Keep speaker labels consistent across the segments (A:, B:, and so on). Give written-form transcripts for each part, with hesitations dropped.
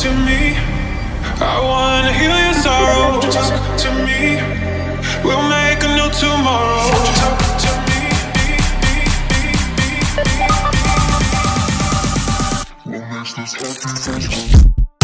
A: to me. I wanna heal your sorrow. Just come to me. We'll make a new tomorrow. Just talk to me. What makes this happy?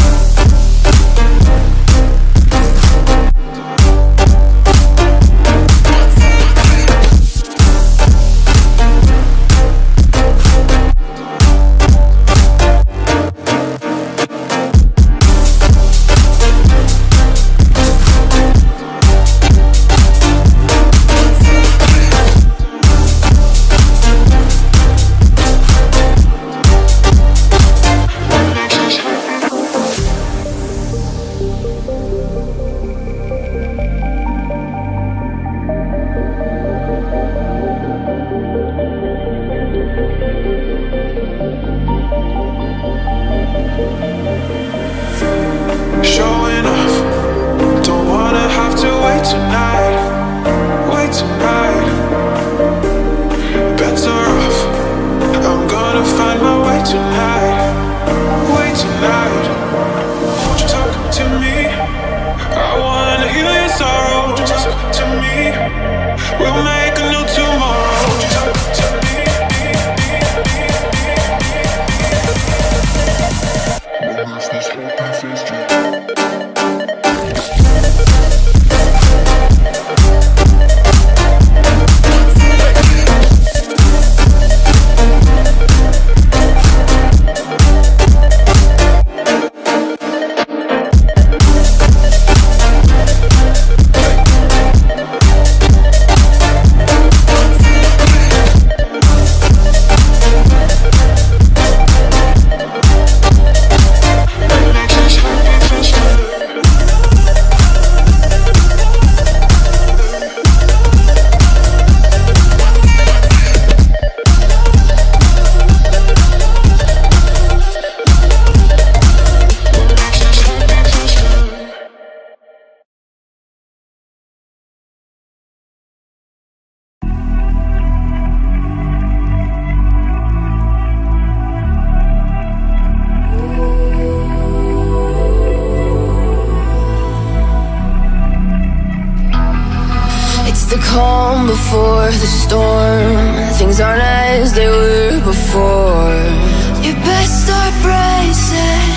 B: Before the storm, things aren't as they were before. You best start bracing.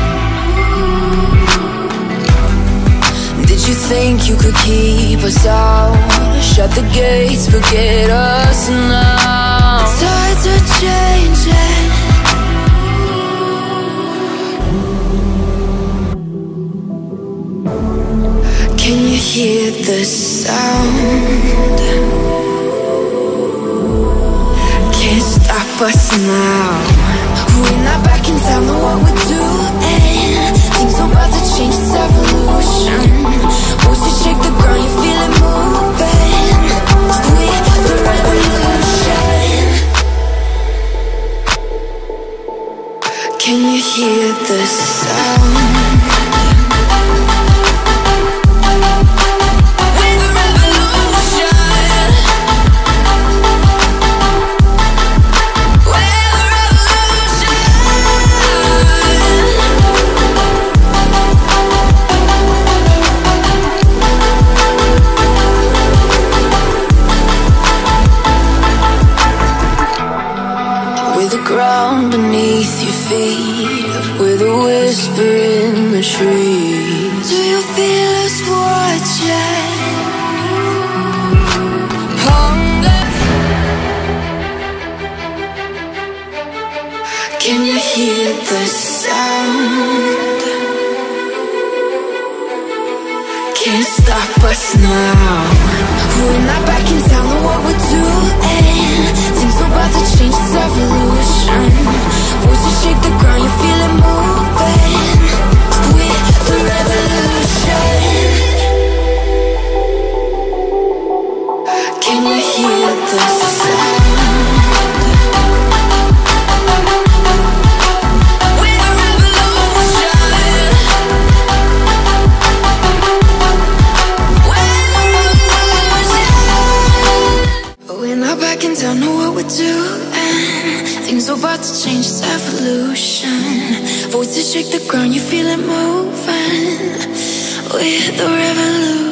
B: Did you think you could keep us out? Shut the gates, forget us now. Tides are changing. Can you hear the sound? Can't stop us now. We're not back in town, know what we're doing. Things are about to change, it's evolution. Once you shake the ground, you feel it moving. We're the revolution. Can you hear the sound? Ground beneath your feet, with a whisper in the trees. Do you feel us watching? Hunger. Can you hear the sound? Can't stop us now. We're not back in town, know what we're doing. Things are about to change, it's evolution. Voices shake the ground, you feel it moving. We're the revolution. Can you hear the sound? Don't know what we're doing. Things are about to change, it's evolution. Voices shake the ground, you feel it moving with the revolution.